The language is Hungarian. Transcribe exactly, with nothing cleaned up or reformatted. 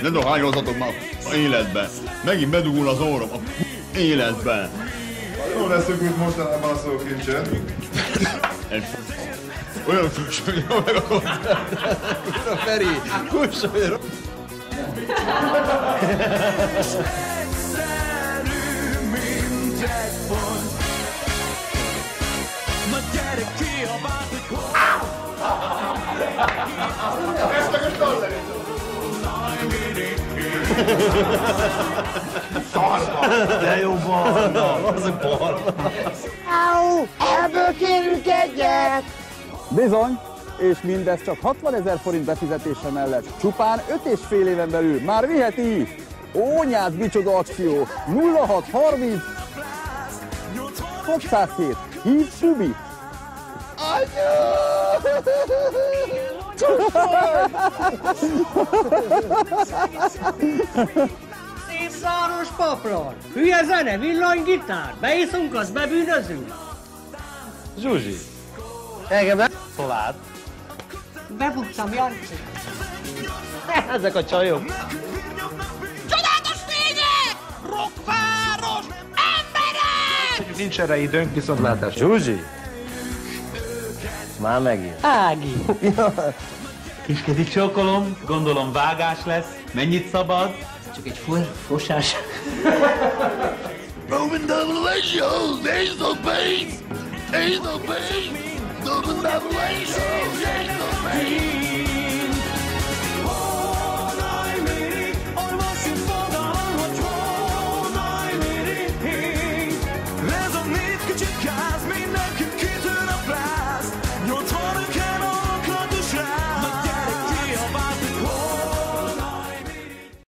Ne dohányozzatok már a életben. Megint bedugul az orrom a életben. Jól leszökült mostanában a szókincsen. Olyan fűsölyön meg a koncerten. Feri, kussoljon! Ez csak a dollári. Szarva! De jó barna! Az a barna! Áú! Ebből kérünk egyet! Bizony, és mindez csak hatvanezer forint befizetése mellett csupán öt és fél éven belül már viheti is. Ónyád, micsoda akció! nulla hat harminc hatszázhét. Hív Subi! Szép szaros paplan! Hülye zene, villanygitár! Beiszunk, azt bebűnözünk! Zsuzsi! Engem nem szolád. Bebuktam, Janci! Ezek a csajok. Csodálatos fények! Rockváros! Emberek! Nincs erre időnk, viszontlátás. Zsuzsi! Már megint. Ági! Kiskezi csókolom, gondolom vágás lesz. Mennyit szabad? Csak egy for fosás. Roman double A show, there's no pain, there's no pain. Roman double A show, there's no pain.